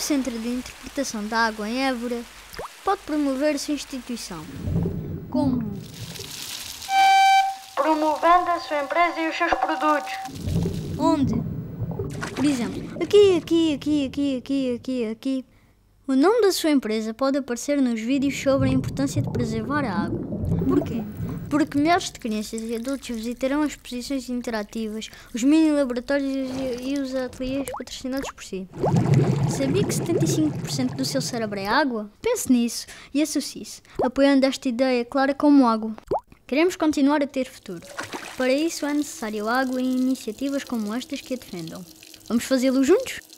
Centro de Interpretação da Água em Évora pode promover a sua instituição. Como? Promovendo a sua empresa e os seus produtos. Onde? Por exemplo, aqui. O nome da sua empresa pode aparecer nos vídeos sobre a importância de preservar a água. Porquê? Porque milhares de crianças e adultos visitarão as exposições interativas, os mini-laboratórios e os ateliês patrocinados por si. Sabia que 75% do seu cérebro é água? Pense nisso e associe-se, apoiando esta ideia clara como água. Queremos continuar a ter futuro. Para isso é necessário água e iniciativas como estas que a defendam. Vamos fazê-lo juntos?